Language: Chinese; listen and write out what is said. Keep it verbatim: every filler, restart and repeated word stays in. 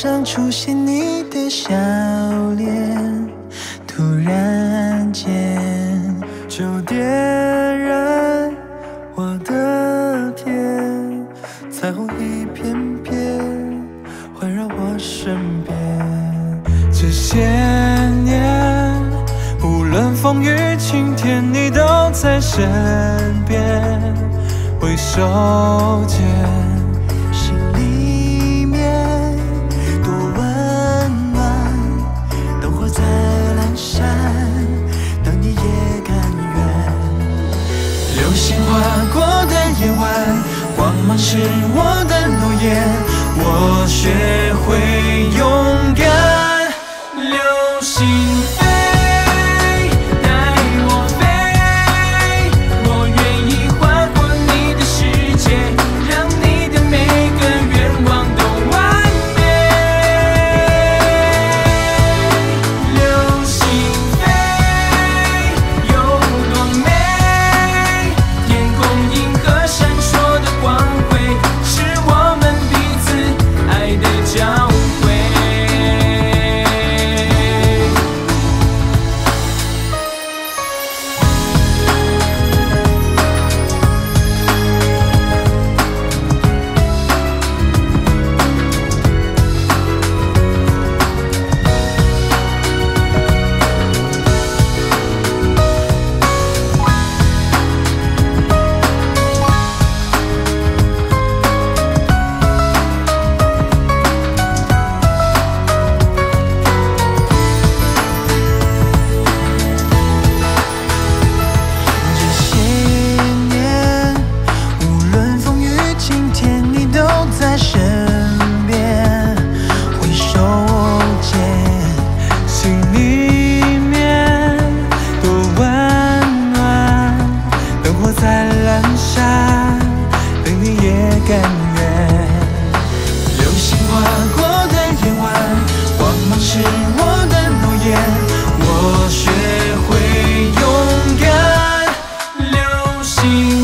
上出现你的笑脸，突然间就点燃我的天，彩虹一片片环绕我身边。这些年，无论风雨晴天，你都在身边，挥手间。 划过的夜晚，光芒是我的诺言，我学会勇敢。流星飞，带我飞，我愿意划过你的世界，让你的每个愿望都完美。流星飞，有多美？ 甘愿，流星划过的夜晚，光芒是我的诺言，我学会勇敢。流星。